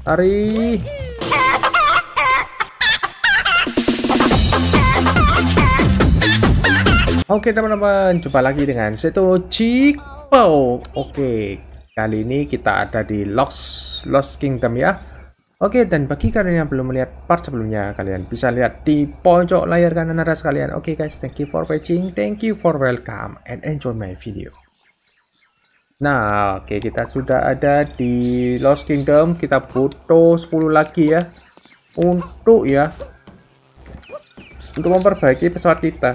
Lari. Oke teman-teman, jumpa lagi dengan Seto Cikpo. Oke, kali ini kita ada di Lost Kingdom ya. Oke, dan bagi kalian yang belum melihat part sebelumnya, kalian bisa lihat di pojok layar kanan atas kalian. Oke guys, thank you for watching, thank you for welcome, and enjoy my video. Nah, oke, kita sudah ada di Lost Kingdom. Kita butuh 10 lagi ya untuk memperbaiki pesawat kita.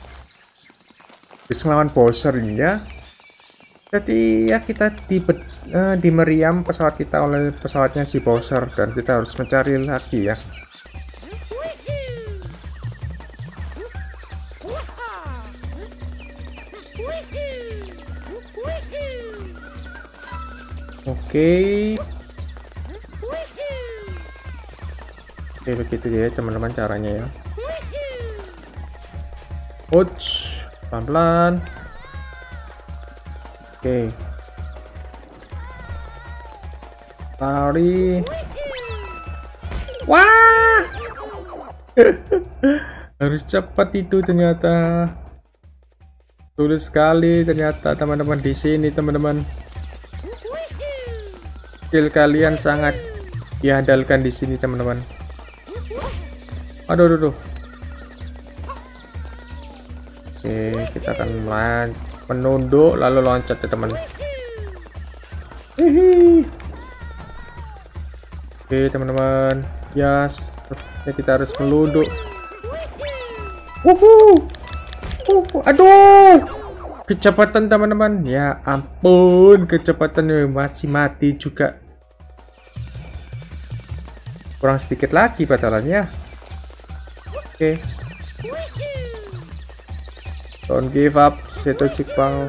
Bisa ngelawan Bowser ini ya. Jadi ya kita di meriam pesawat kita oleh pesawatnya si Bowser, dan kita harus mencari lagi ya. Oke, begitu ya teman-teman caranya ya. Ouch, pelan-pelan. Oke, lari. Wah, harus cepat itu ternyata. Sulit sekali ternyata teman-teman di sini teman-teman. Skill kalian sangat diandalkan di sini teman-teman. Aduh. Oke, kita akan menunduk lalu loncat ya teman. Oke teman-teman, ya kita harus menunduk. Aduh, kecepatan teman-teman, ya ampun, kecepatannya masih mati juga. Kurang sedikit lagi batalannya. Oke. Don't give up, Seto Cikpo.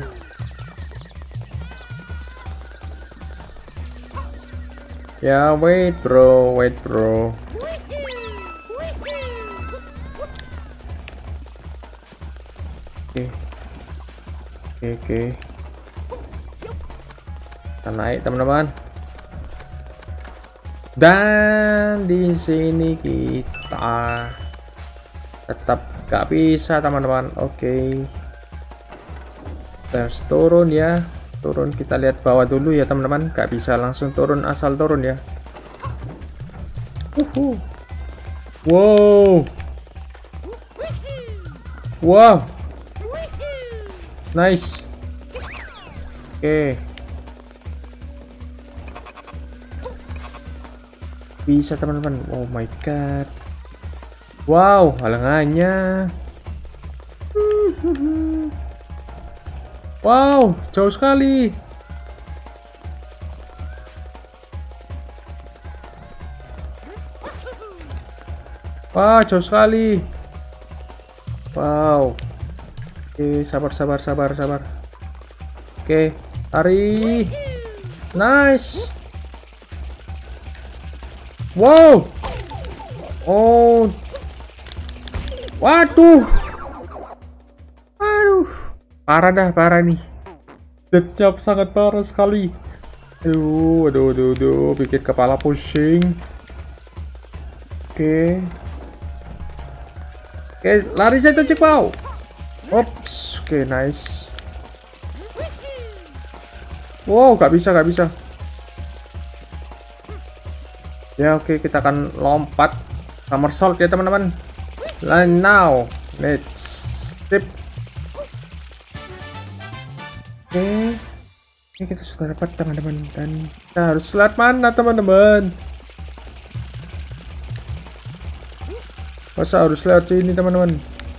Ya, wait bro. Oke. Kita naik teman-teman. Dan di sini kita tetap gak bisa teman-teman. Oke, terus turun ya, kita lihat bawah dulu ya teman-teman. Gak bisa langsung turun asal turun ya. Wow, nice. Oke, bisa teman-teman. Oh my god, wow, halangannya. Wow, jauh sekali. Wah, jauh sekali. Wow. Oke, sabar. Oke, lari. Nice. Wow. Oh. Waduh. Parah nih. Death job sangat parah sekali. Aduh, bikin kepala pusing. Oke, lari Seto Cikpo. Ops, oke, nice. Wow, gak bisa. Ya, oke, kita akan lompat somersault ya teman-teman. Now, let's skip. Oke, ini kita sudah dapat teman-teman, dan kita harus lewat mana teman-teman? Masa harus lewat sini teman-teman?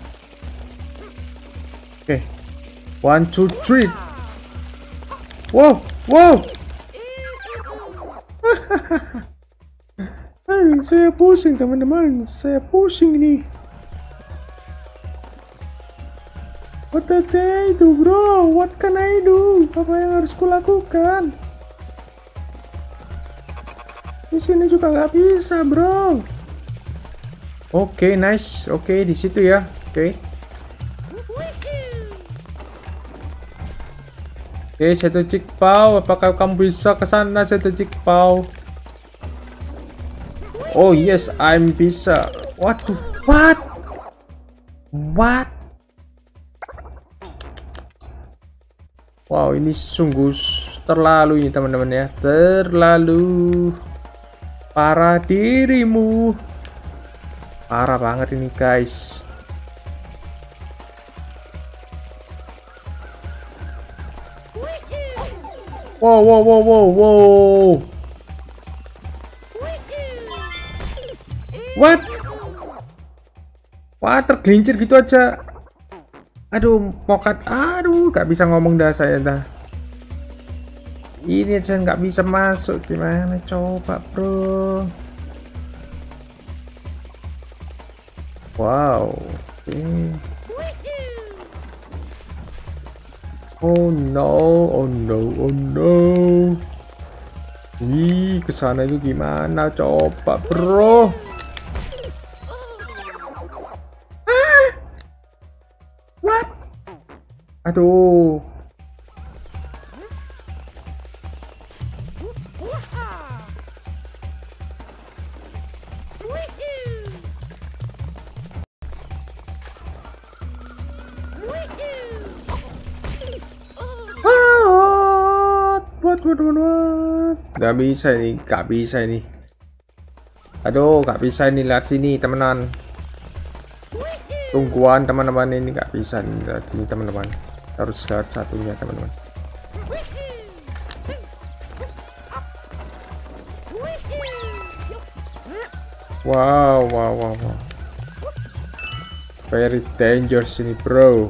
Oke, 1, 2, 3. Wow. Saya pusing teman-teman, saya pusing ini. What did I do bro? What can I do? Apa yang harus kulakukan? Di sini juga nggak bisa bro. Oke, nice. Oke, di situ ya. Oke, Seto Cikpo, apakah kamu bisa ke sana Seto Cikpo? Oh yes, I'm bisa. Waduh, what? Wow, ini sungguh terlalu ini teman-teman ya, terlalu parah dirimu, parah banget ini guys. Wow. What? Wah, tergelincir gitu aja. Aduh, pokat. Aduh, gak bisa ngomong dah saya dah. Ini aja nggak bisa masuk. Gimana coba, bro? Wow. Okay. Oh no. Ih, kesana itu gimana? Coba, bro. What? Aduh. What? Gak bisa ini. Aduh, gak bisa ini, lihat sini temenan. Tungguan teman-teman, ini gak bisa nih, lihat sini teman-teman. Harus lihat satunya teman-teman. Wow. Very dangerous ini, bro.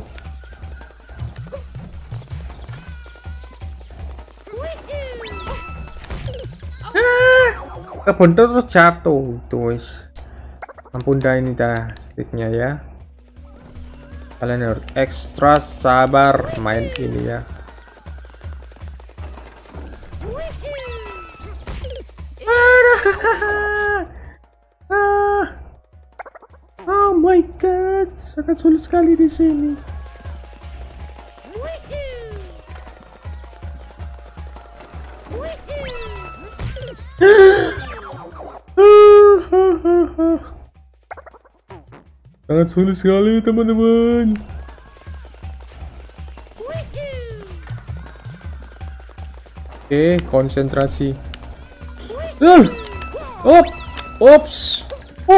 Kebentur terus jatuh tuh. Ampun dah ini dah sticknya ya. Kalian harus ekstra sabar main ini ya. Oh my god, sangat sulit sekali di sini. Sangat sulit sekali teman-teman. Oke, konsentrasi. Ops.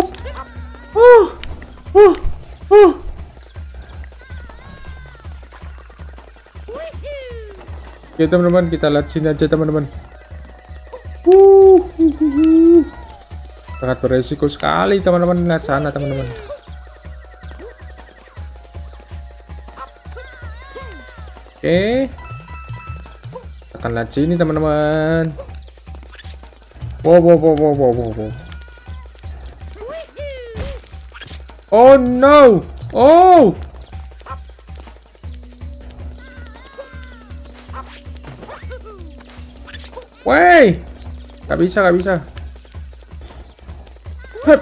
Oke teman-teman, kita lihat sini aja teman-teman. Sangat beresiko sekali teman-teman, lihat sana teman-teman. Oke, akan lihat sini teman-teman. Wow. Oh no. Wey, gak bisa. Hup.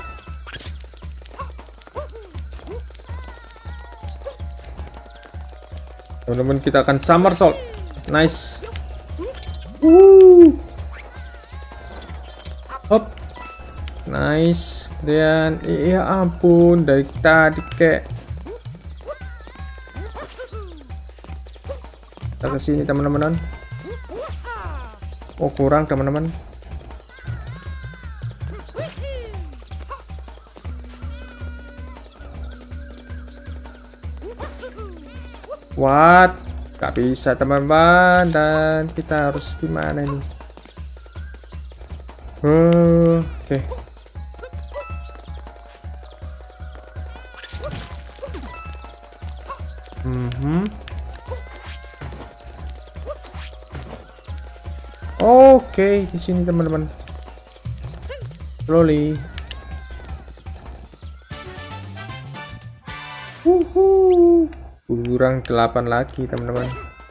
Teman-teman, kita akan somersault. Nice. Hop. Nice. Dan ya ampun, dari tadi kek. Kita ke sini teman-teman. Oh, kurang teman-teman. What? Gak bisa teman-teman, dan kita harus gimana nih? Oke. Oke, di sini teman-teman. Slowly. Kurang 8 lagi teman-teman.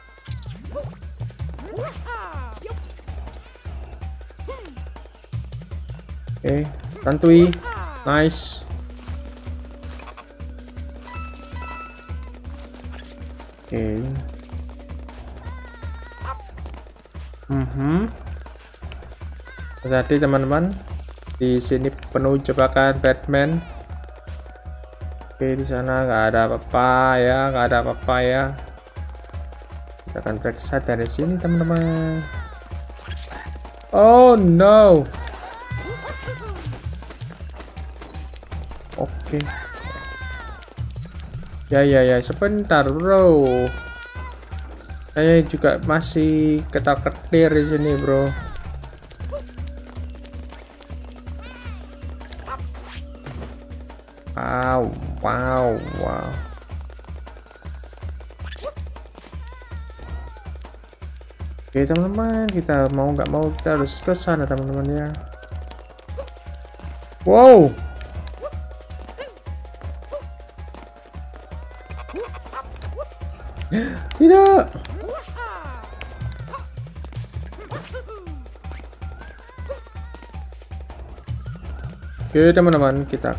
Oke, santuy. Nice. Oke. Hati-hati teman-teman. Di sini penuh jebakan Batman. Oke, di sana nggak ada apa-apa ya, nggak ada apa-apa ya. Kita akan periksa dari sini, teman-teman. Oh no. Oke. Ya, sebentar, bro. Saya juga masih ketar-ketir di sini, bro. Wow. Oke, teman-teman, kita mau nggak mau kita harus ke sana, teman-teman ya. Wow. Tidak. Oke, teman-teman, kita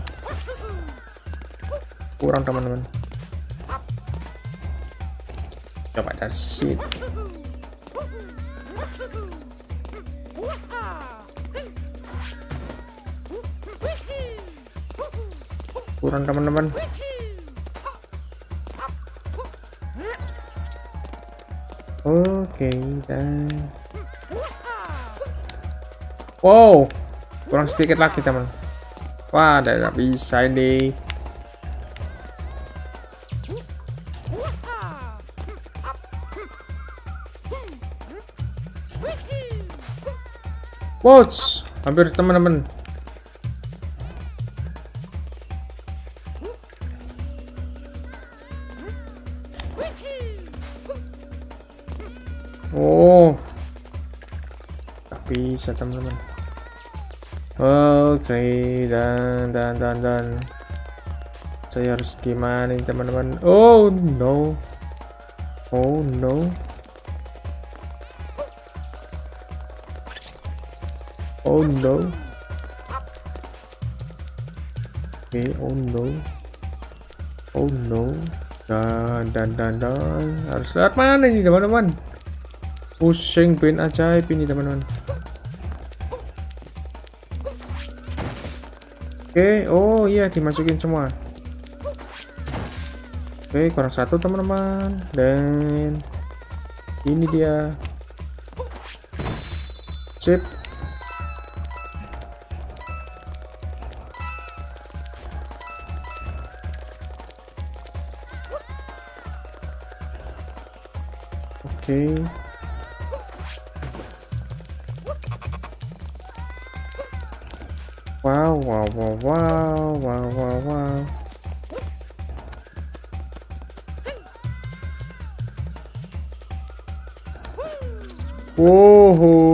kurang, teman-teman. Coba dari sini. Kurang, teman-teman. Oke, dan wow, kurang sedikit lagi, teman. Wah, tidak bisa ini. Wow, hampir, teman-teman. Oh, tak bisa, teman-teman. Oke, dan saya harus gimana nih, teman-teman? Oh no. Oh no. Oh no. Oke, oh no. Oh no. Dan harus lihat mana nih, teman-teman? Pusing pin ajaib ini, teman-teman. Oke, oh iya, dimasukin semua. Oke, kurang satu, teman-teman. Dan ini dia. Sip. Oke. Wow. Wow.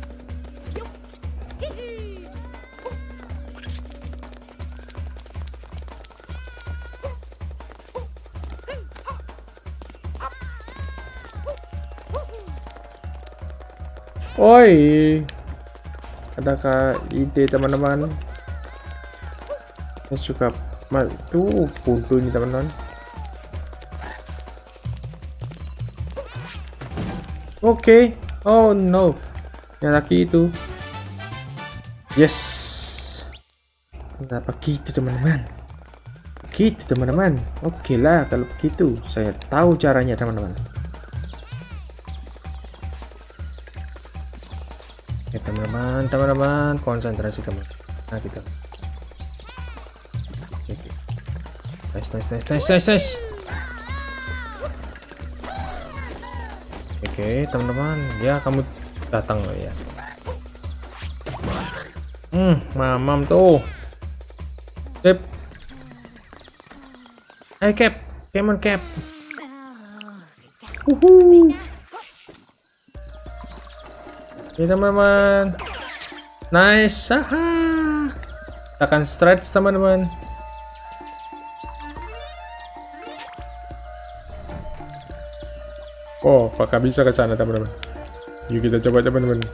Oi, adakah ide, teman-teman? Saya suka tuh buntu ini, teman-teman. Oke. Oh no, yang lagi itu. Yes. Kenapa gitu, teman-teman? Gitu, teman-teman. Oke lah kalau begitu, saya tahu caranya, teman-teman. Ya, teman-teman, konsentrasi, teman. Nah, gitu. Oke. Nice. Oke, teman-teman, ya kamu datang loh ya. Mamam tuh. Sip. Hey Cap, come on Cap. Oke, teman-teman. Nice. Akan stretch, teman-teman. Oh, apakah bisa ke sana, teman-teman? Yuk kita coba, teman-teman.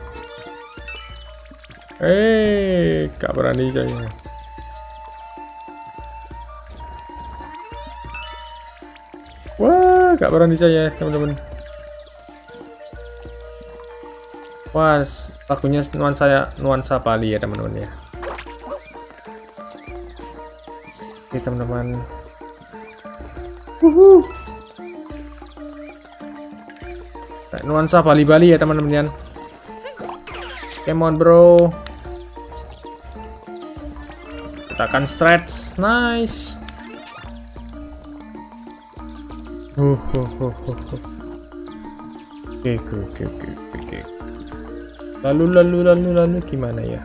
Gak berani kayaknya. Wah, gak berani saya, teman-teman. Wah, lagunya nuansa Bali ya, teman-teman ya. Oke teman-teman. Wuhu. Nuansa Bali-Bali ya teman-teman. Come on bro. Kita akan stretch. Nice. Oke. Lalu gimana ya?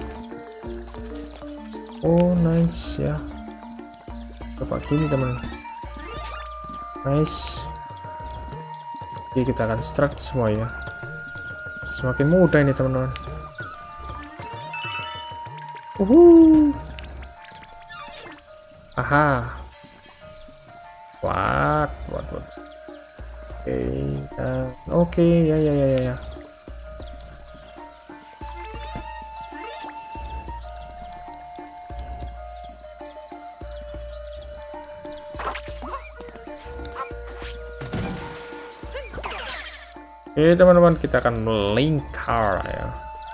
Oh nice ya. Coba gini teman. Nice. Oke, kita akan stretch semua ya. Semakin mudah ini teman-teman. Aha. What? Oke, ya. Oke teman-teman, kita akan melingkar ya.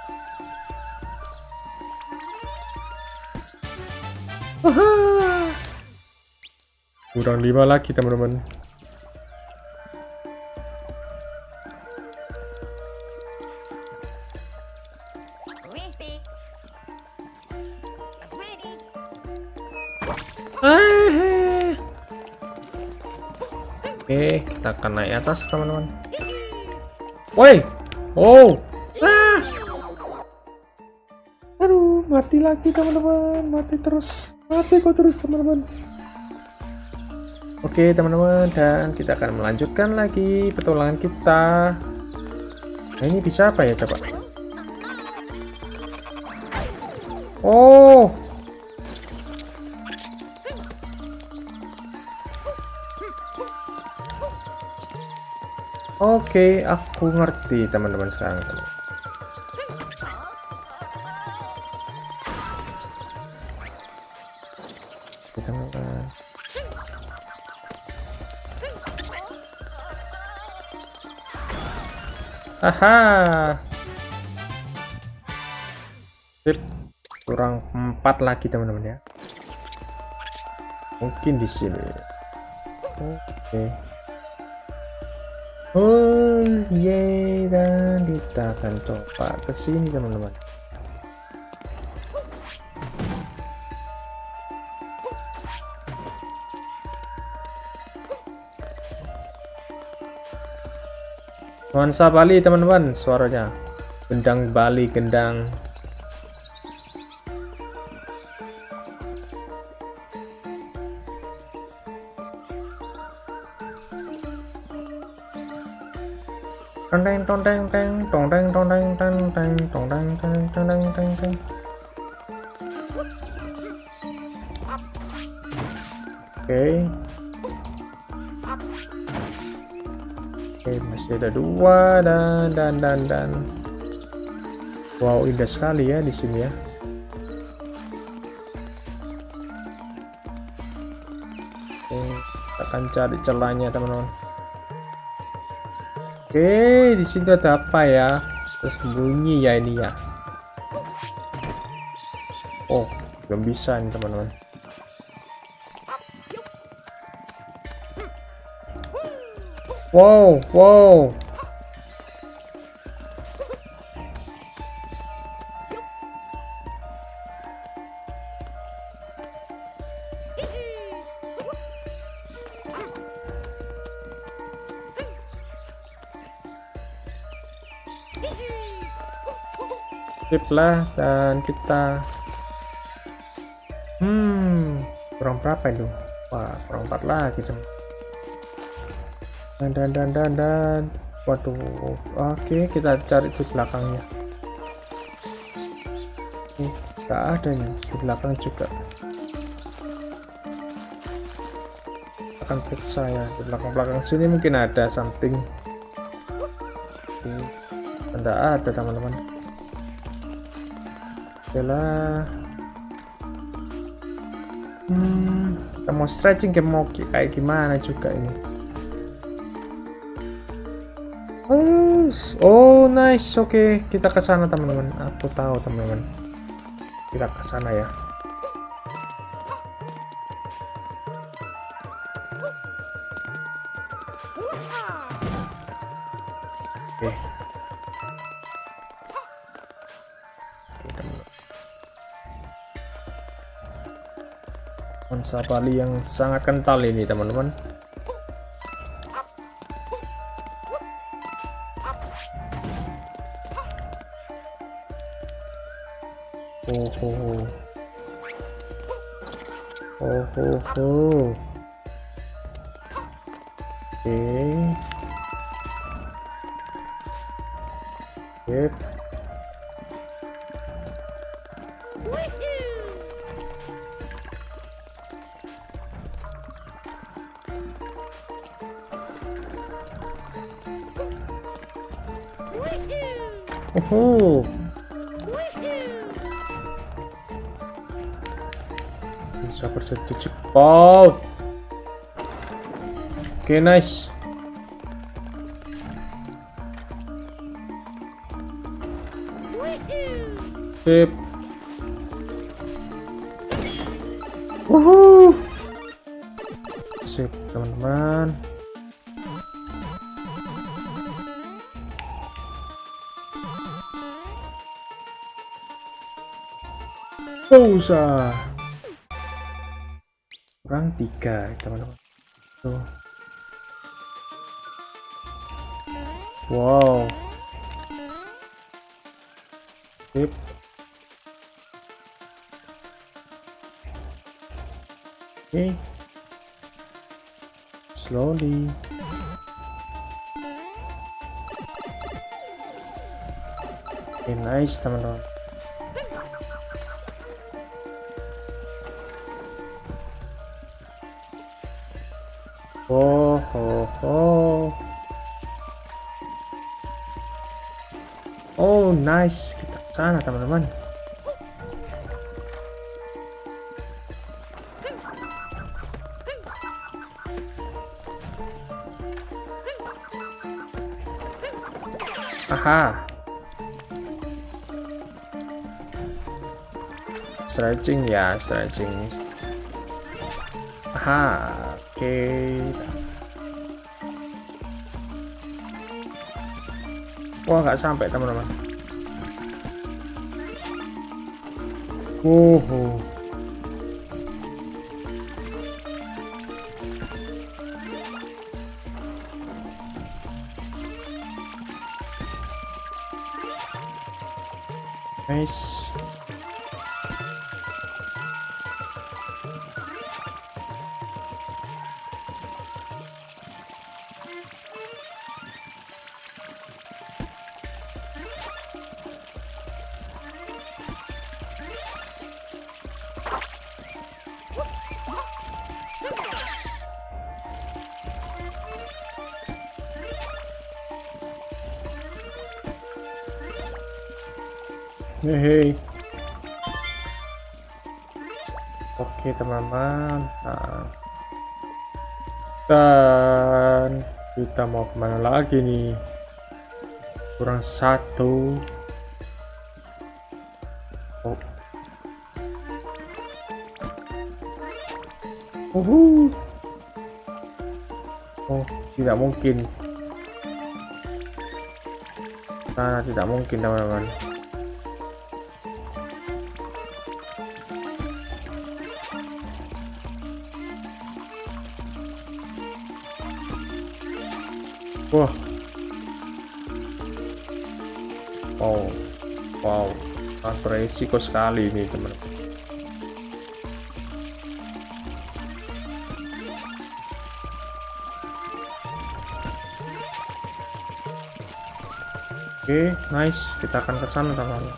Kurang 5 lagi teman-teman. Oke, kita akan naik atas teman-teman. Woi, aduh, mati lagi teman-teman, mati kok terus teman-teman. Oke teman-teman, dan kita akan melanjutkan lagi petualangan kita. Nah ini bisa apa ya coba? Oh, oke, aku ngerti teman-teman sekarang. Teman-teman. Aha. Sip. Kurang 4 lagi teman-teman ya. Mungkin di sini. Oke. Oh yeay, dan kita akan coba ke sini teman-teman. Nuansa Bali teman-teman, suaranya gendang Bali, gendang. Oke, masih ada 2 dan wow, indah sekali ya di sini ya. Oke, kita akan cari celahnya teman-teman. Oke, di sini ada apa ya? Terus bunyi ya ini ya. Oh, belum bisa nih teman-teman. Wow. Sip lah, dan kita kurang berapa itu? Wah, kurang 4 lagi teman. Dan waduh. Oke, kita cari di belakangnya. Nggak ada nih di belakang juga. Akan periksa ya di belakang sini, mungkin ada something. Nggak ada teman-teman. Oke lah. Kita mau stretching, mau kayak gimana juga ini. Oh nice, oke, kita ke sana teman-teman. Aku tahu teman-teman, kita ke sana ya. Onsa Bali yang sangat kental ini teman-teman. Oh. Oke. Yep. Oh. Bisa bersetuju jepol. Oke, nice. Sip. Sip, teman-teman. Usah. Kurang 3, teman-teman. Tuh. Wow. Sip. Okay. Slowly. Okay, nice teman-teman. Oh, nice. Kita ke sana teman-teman. Aha. Stretching ya, stretching. Aha. Oke. Wah, nggak sampai teman-teman. Nice. Hey. Oke teman-teman, dan kita mau kemana lagi nih? Kurang 1. Oh, tidak mungkin. Nah, tidak mungkin teman-teman. Wah. Wow. Sangat beresiko sekali ini teman-teman. Oke, nice. Kita akan ke sana teman-teman.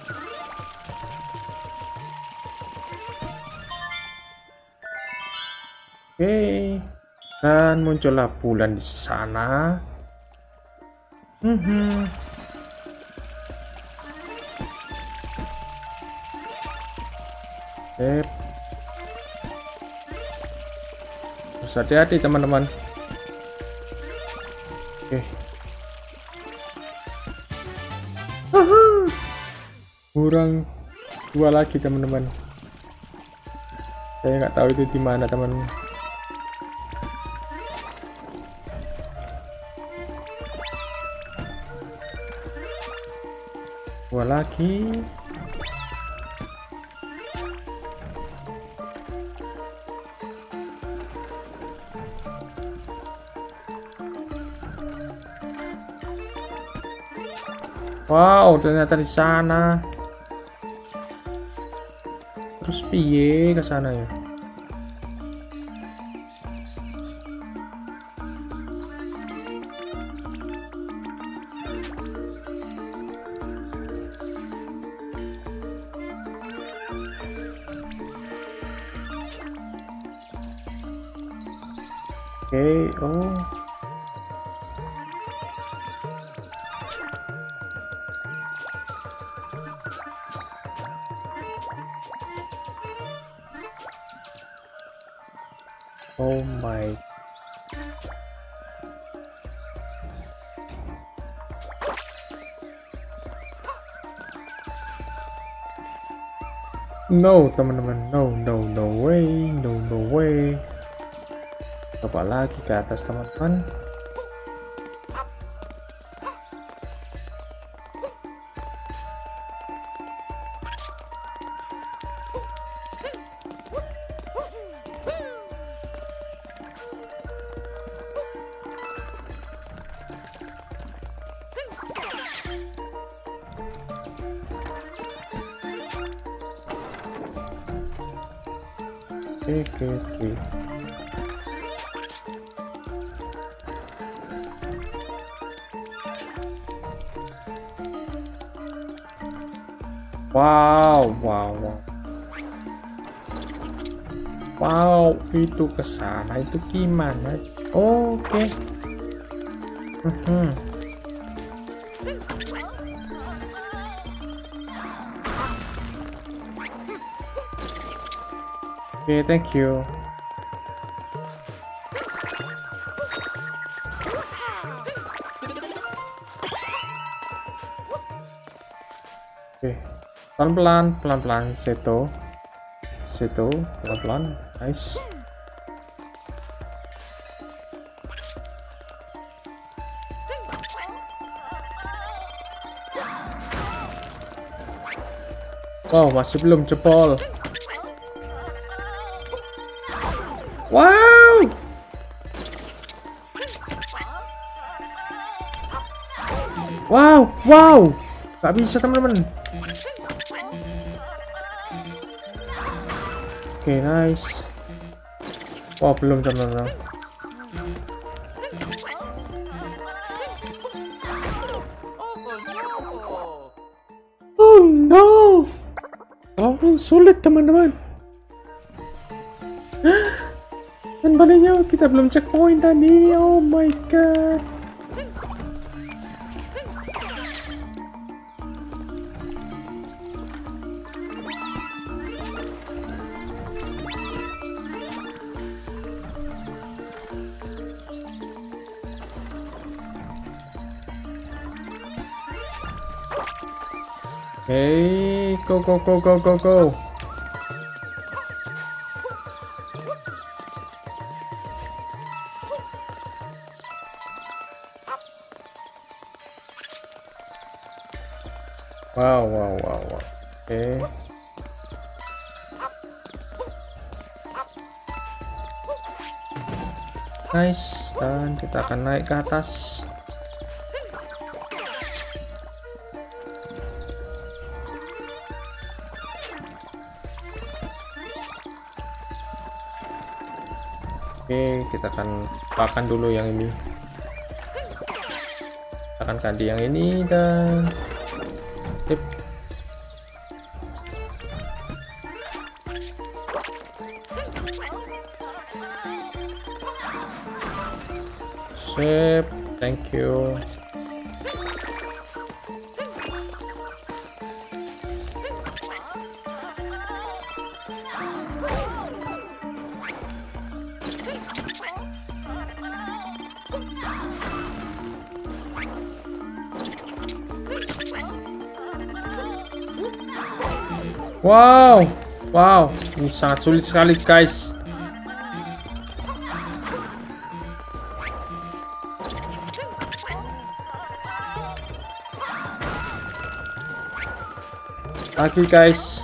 Oke. Dan muncullah bulan di sana. Harus hati-hati teman-teman. Oke. Kurang 2 lagi teman-teman. Saya nggak tahu itu di mana teman-teman. Dua lagi. Wow, ternyata di sana. Terus piye ke sana ya? Oke, oh. Oh my. No, teman-teman. No, no, no way. No, no way. Coba lagi ke atas, teman-teman. Oke. Wow. Wow, itu ke sana itu gimana? Oke. Oke, thank you. Oke, pelan-pelan, Seto, pelan-pelan, nice. Wow, masih belum jebol. Wow. Wow. Gak bisa, teman-teman. Oke, nice. Wow, belum, teman-teman. Oh no. Terlalu sulit, teman-teman. Dan baliknya kita belum checkpoint tadi. Oh my god. Hey, go. Wow. Oke. Nice, dan kita akan naik ke atas. Oke, kita akan pakan dulu yang ini. Kita akan ganti yang ini dan sip. Sip, thank you. Wow, ini sangat sulit sekali, guys. Lagi, guys.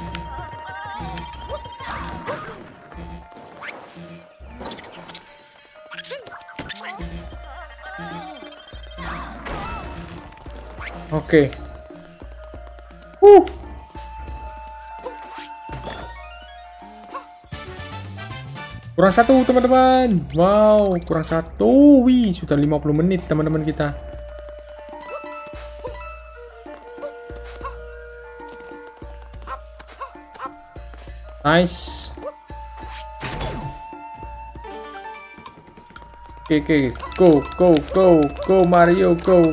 Oke. Kurang satu teman-teman. Wow, kurang satu. Wih, sudah 50 menit teman-teman kita. Nice. Oke, go Mario, go.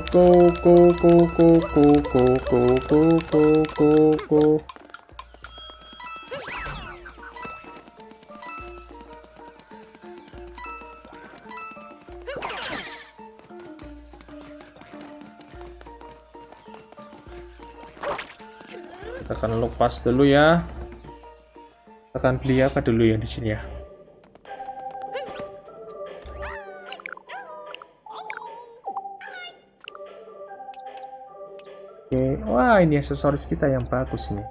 Kita akan lepas dulu ya. Kita akan beli apa dulu ya di sini ya? Oke, wah ini aksesoris kita yang bagus nih.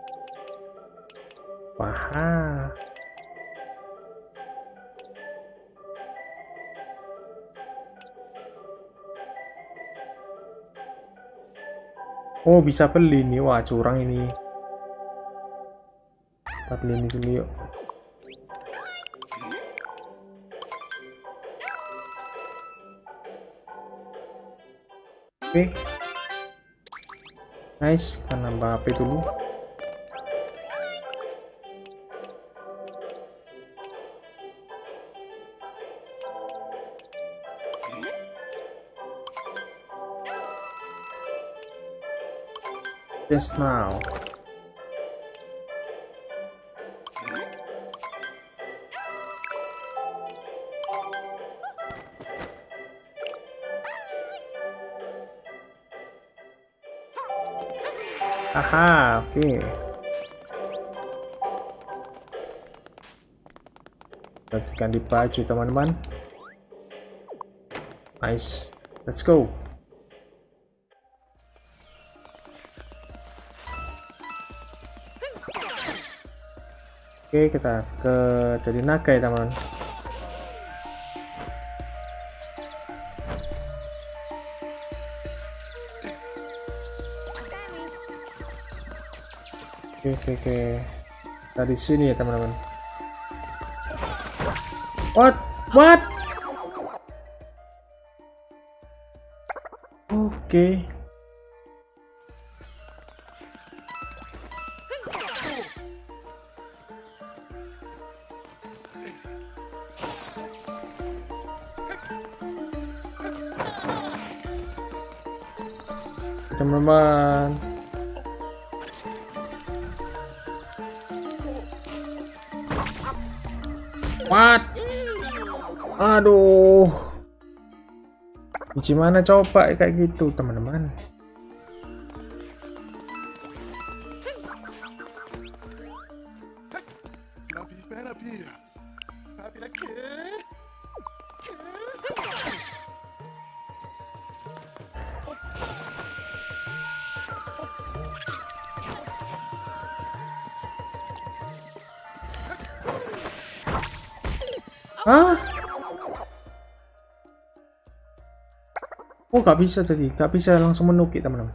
Wah. Oh bisa beli nih, wah curang ini. Kita beli ini dulu yuk. Oke. Nice, kita nambah HP dulu. Just now. Aha, oke. Kita ganti baju teman-teman. Nice, let's go. Oke, kita ke jadi naga ya teman. Oke. Dari sini ya teman-teman. What? Oke. Teman-teman. What? Aduh. Gimana coba kayak gitu, teman-teman? Hah? Oh, nggak bisa jadi, nggak bisa langsung menukik teman-teman.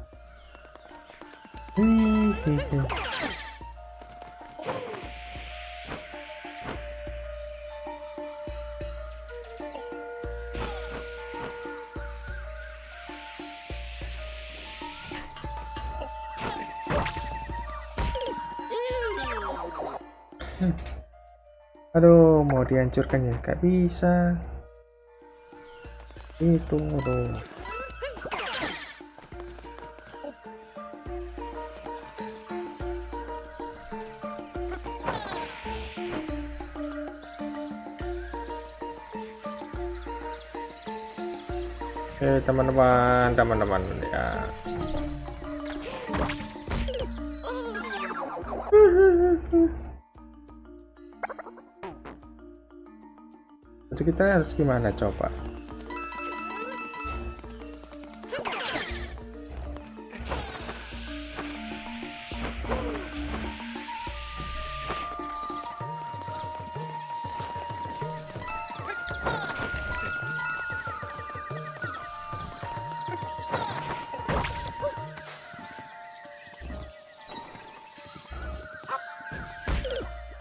Aduh, mau dihancurkan ya, nggak bisa. Itu, aduh. Oke, teman-teman ya. Jadi kita harus gimana coba?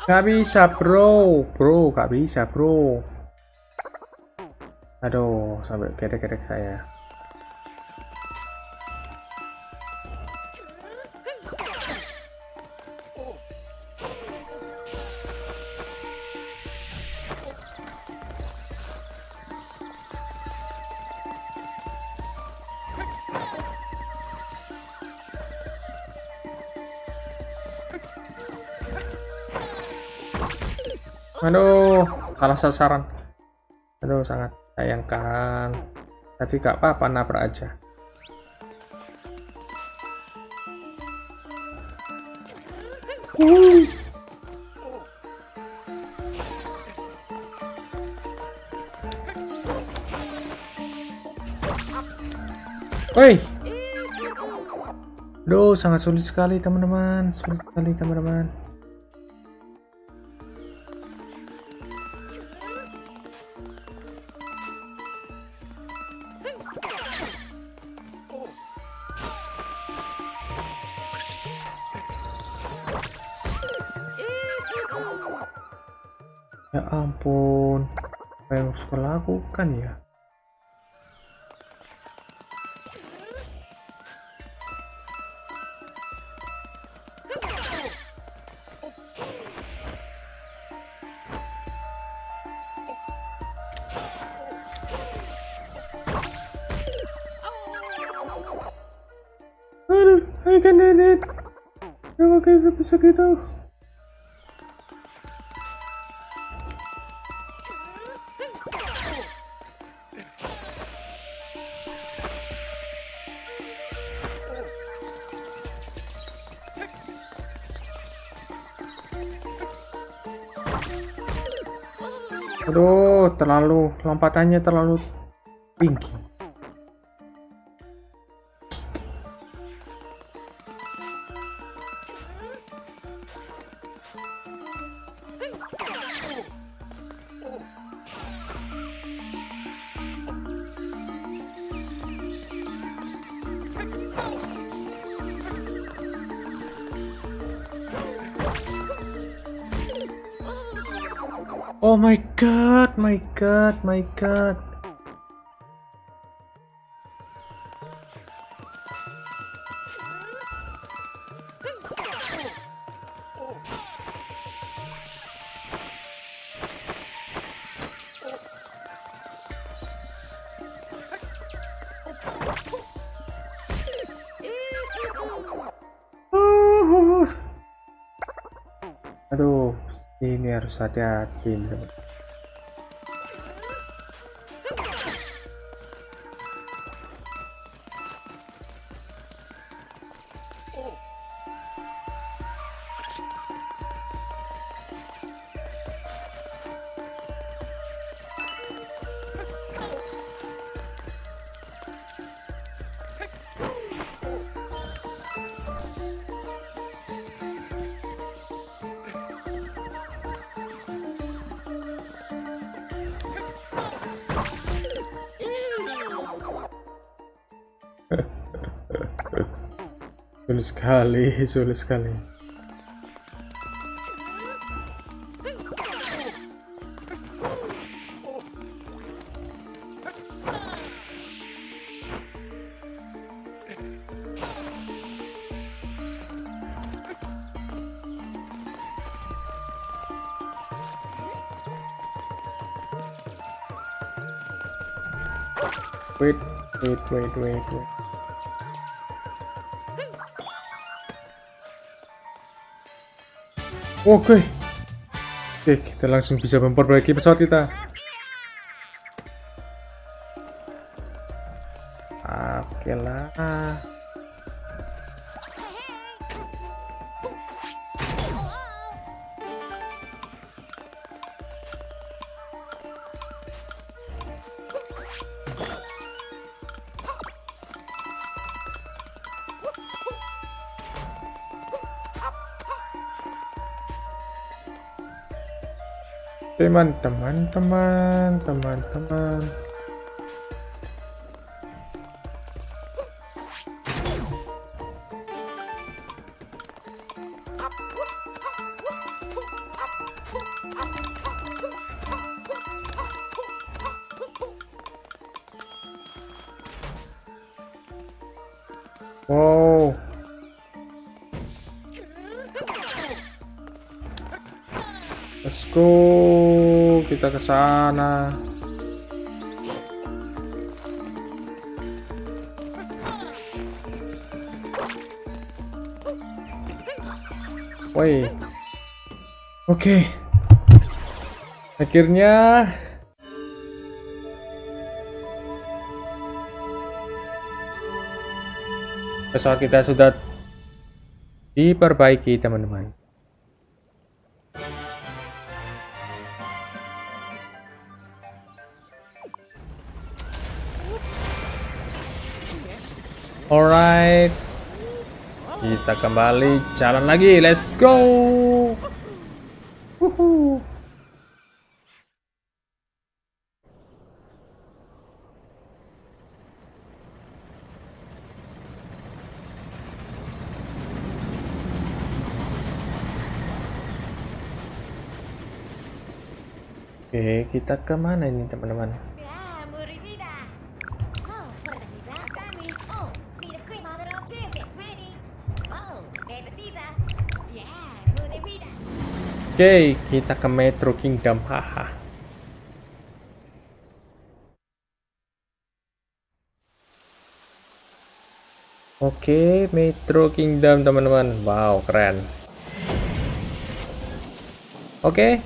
Gak bisa bro, gak bisa bro. Aduh, sampai gedek-gedek saya. Aduh, salah sasaran. Aduh, sangat sayangkan. Tadi gak apa-apa, nabrak aja. Woi. Duh, sangat sulit sekali teman-teman. Sulit sekali teman-teman. Ya ampun, apa yang harus aku lakukan ya? Aduh, I can end it. Kenapa kayak bisa gitu? Aduh, terlalu lompatannya terlalu tinggi. Oh my god, my god, my god. Aduh, ini harus hati-hati nih. Sulit sekali, sulit sekali. Wait. Oke, kita langsung bisa memperbaiki pesawat kita. Oke lah. Teman-teman. Wow. Let's go. Kita ke sana. Woi. Oke. Akhirnya pesawat kita sudah diperbaiki, teman-teman. Alright, kita kembali jalan lagi. Let's go. Woohoo. Oke, kita kemana ini, teman-teman? Oke, kita ke Metro Kingdom. Haha. Oke, Metro Kingdom, teman-teman. Wow, keren. Oke.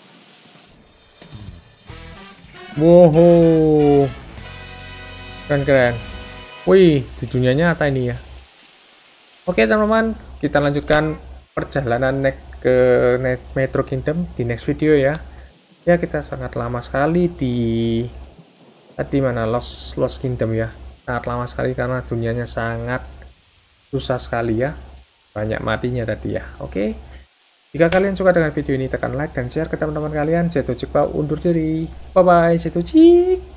Wow. Keren-keren. Wih, di dunia nyata ini ya. Oke, teman-teman, kita lanjutkan perjalanan ke Metro Kingdom di next video ya. Ya, kita sangat lama sekali di mana Lost Kingdom ya. Sangat lama sekali karena dunianya sangat susah sekali ya. Banyak matinya tadi ya. Oke. Jika kalian suka dengan video ini, tekan like dan share ke teman-teman kalian. Saya Tojikpau undur diri. Bye bye, saya Tojik.